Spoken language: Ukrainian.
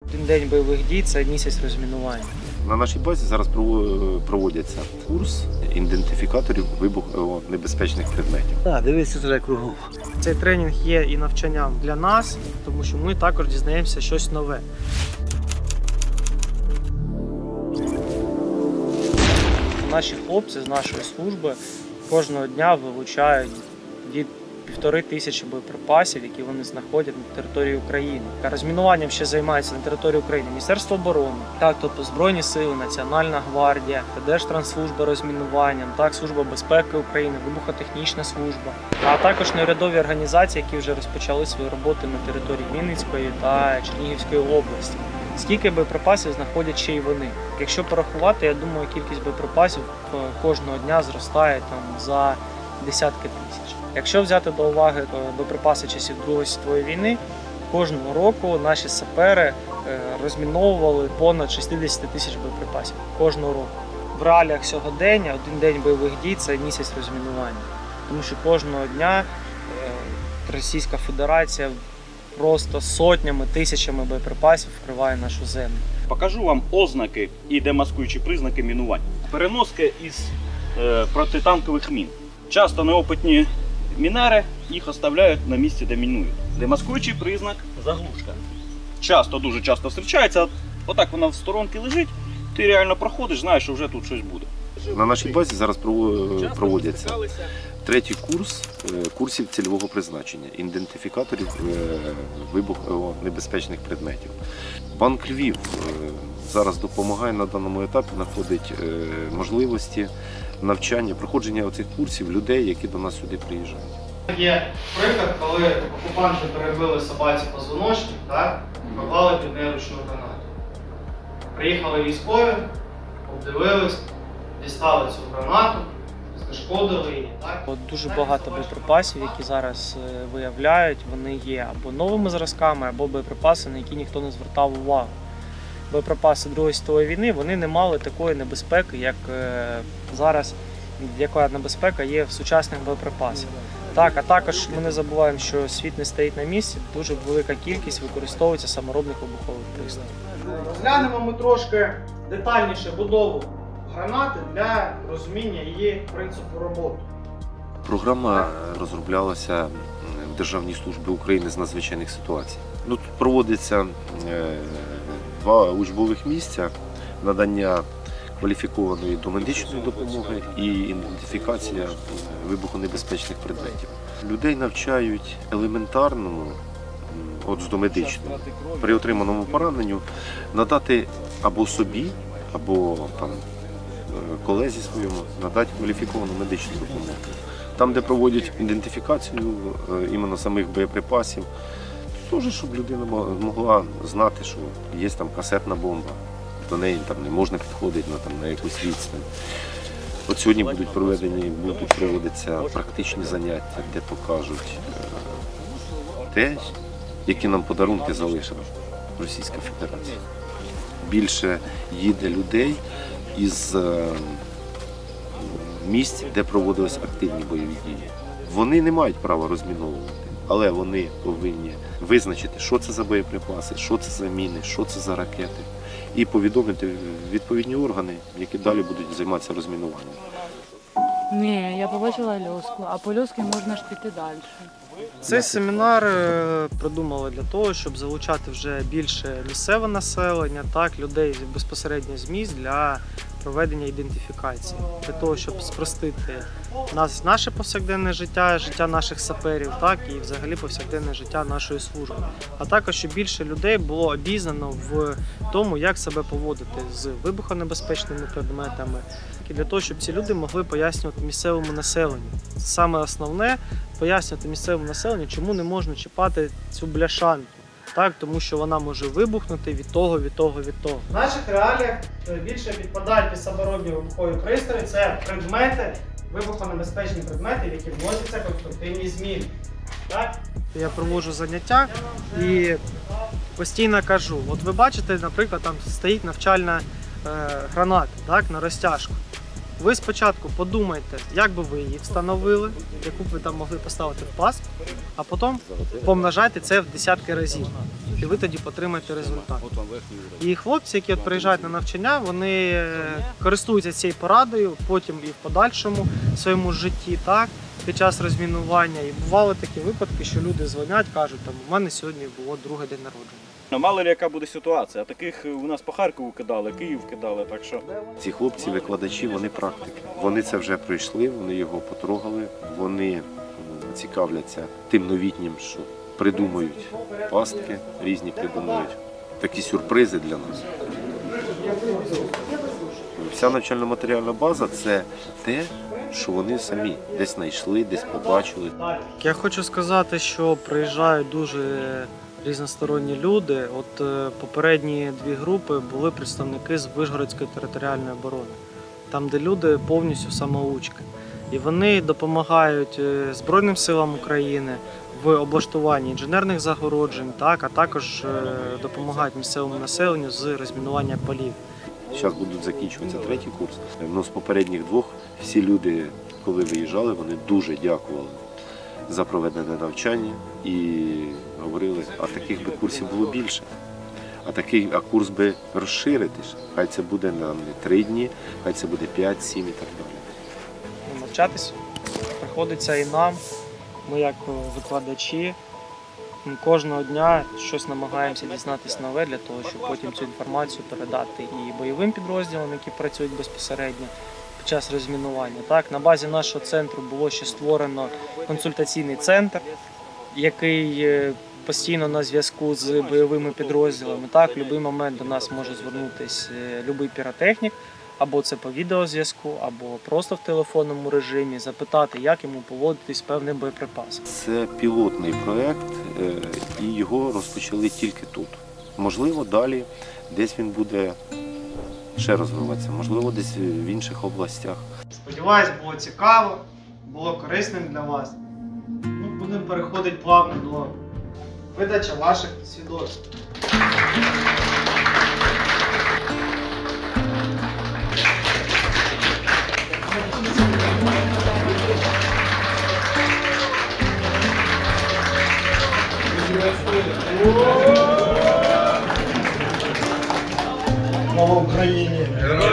Один день бойових дій – це місяць розмінування. На нашій базі зараз проводиться курс ідентифікаторів вибухонебезпечних предметів. Так, дивіться туди кругом. Цей тренінг є і навчанням для нас, тому що ми також дізнаємося щось нове. Наші хлопці з нашої служби кожного дня вилучають від 1500 боєприпасів, які вони знаходять на території України. Розмінуванням ще займається на території України Міністерство оборони, так, тобто Збройні сили, Національна гвардія, Держтрансслужба розмінуванням, так, Служба безпеки України, вибухотехнічна служба, а також неурядові організації, які вже розпочали свою роботу на території Вінницької та Чернігівської області. Скільки боєприпасів знаходять ще й вони. Якщо порахувати, я думаю, кількість боєприпасів кожного дня зростає за десятки тисяч. Якщо взяти до уваги боєприпаси часів Другої світової війни, кожного року наші сапери розміновували понад 60 тисяч боєприпасів. Кожного року. В реаліях сьогодення один день бойових дій – це місяць розмінування. Тому що кожного дня Російська Федерація просто сотнями, тисячами боєприпасів вкриває нашу землю. Покажу вам ознаки і демаскуючі признаки мінувань. Переноски із протитанкових мін. Часто неопитні мінери їх оставляють на місці, де мінують. Демаскуючий признак – заглушка. Дуже часто зустрічається, отак вона в сторонці лежить, ти реально проходиш, знаєш, що вже тут щось буде. На нашій базі зараз проводяться третій курс курсів цільового призначення, ідентифікаторів вибухонебезпечних предметів. Банк Львів зараз допомагає на даному етапі, знаходить можливості навчання, проходження оцих курсів людей, які до нас сюди приїжджають. Є приклад, коли окупанти перебили собаці позвоночник, поклали під неї ручну гранату. Приїхали військові, обдивились, дістали цю гранату, знешкодили її. Дуже багато боєприпасів, які зараз виявляють, вони є або новими зразками, або боєприпаси, на які ніхто не звертав увагу. Боєприпаси Другої світової війни, вони не мали такої небезпеки, як зараз, яка небезпека є в сучасних боєприпасах. Так, а також ми не забуваємо, що світ не стоїть на місці, дуже велика кількість використовується саморобних вибухових пристроїв. Розглянемо ми трошки детальніше будову гранати для розуміння її принципу роботи. Програма розроблялася в Державній службі України з надзвичайних ситуацій. Тут проводиться 2 учбових місця надання кваліфікованої домедичної допомоги і ідентифікація вибухонебезпечних предметів. Людей навчають елементарному, от з домедичного, при отриманому пораненню надати або собі, або там, колезі своєму надати кваліфіковану медичну допомогу. Там, де проводять ідентифікацію іменно самих боєприпасів, теж, щоб людина могла знати, що є там касетна бомба, до неї там не можна підходити на якусь відстань. От сьогодні будуть проводитися практичні заняття, де покажуть те, які нам подарунки залишила Російська Федерація. Більше їде людей із місць, де проводились активні бойові дії. Вони не мають права розміновувати, але вони повинні визначити, що це за боєприпаси, що це за міни, що це за ракети, і повідомити відповідні органи, які далі будуть займатися розмінуванням. Ні, я побачила Альоску, а по Альосці можна ж піти далі. Цей семінар придумали для того, щоб залучати вже більше місцеве населення, людей безпосередньо з міст для проведення ідентифікації, для того, щоб спростити наше повсякденне життя, життя наших саперів, і взагалі повсякденне життя нашої служби. А також, щоб більше людей було обізнано в тому, як себе поводити з вибухонебезпечними предметами, і для того, щоб ці люди могли пояснювати місцевому населенню. Саме основне – пояснювати місцевому населенню, чому не можна чіпати цю бляшанку. Тому що вона може вибухнути від того. В наших реаліях більше підпадають під саморобні вибухові пристрої – це предмети, вибухонебезпечні предмети, в які вносяться конструктивні зміни. Я проводжу заняття і постійно кажу, от ви бачите, наприклад, там стоїть навчальна граната на розтяжку. Ви спочатку подумайте, як би ви її встановили, яку б ви там могли поставити в пас, а потім помножайте це в десятки разів. І ви тоді отримаєте результат. І хлопці, які от приїжджають на навчання, вони користуються цією порадою, потім і в подальшому своєму житті, так, під час розмінування. І бували такі випадки, що люди дзвонять, кажуть, там, у мене сьогодні було другий день народження. Мало ли яка буде ситуація, таких у нас по Харкову кидали, Київ кидали, так що... Ці хлопці, викладачі, вони практики. Вони це вже пройшли, вони його потрогали, вони цікавляться тим новітнім, що придумують пастки, різні придумують такі сюрпризи для нас. Вся навчально-матеріальна база – це те, що вони самі десь знайшли, десь побачили. Я хочу сказати, що приїжджають дуже різносторонні люди. От попередні дві групи були представники з Вишгородської територіальної оборони, там, де люди повністю самоучки. І вони допомагають Збройним силам України в облаштуванні інженерних загороджень, так, а також допомагають місцевому населенню з розмінування полів. Зараз будуть закінчуватися третій курс. Ну, з попередніх двох всі люди, коли виїжджали, вони дуже дякували за проведене навчання і говорили, а таких би курсів було більше. А курс би розширитись. Хай це буде не 3 дні, хай це буде 5, 7 і так далі. Навчатись приходиться і нам, ми як викладачі, ми кожного дня щось намагаємося дізнатися нове для того, щоб потім цю інформацію передати і бойовим підрозділам, які працюють безпосередньо під час розмінування. Так, на базі нашого центру було ще створено консультаційний центр, який постійно на зв'язку з бойовими підрозділами. Так, в будь-який момент до нас може звернутися будь-який піротехнік, або це по відеозв'язку, або просто в телефонному режимі, запитати, як йому поводитись з певним боєприпасом. Це пілотний проєкт, і його розпочали тільки тут. Можливо, далі десь він буде ще розвиватися, можливо, десь в інших областях. Сподіваюсь, було цікаво, було корисним для вас. Будемо переходити плавно до видачі ваших свідоцтв. Слава Україні!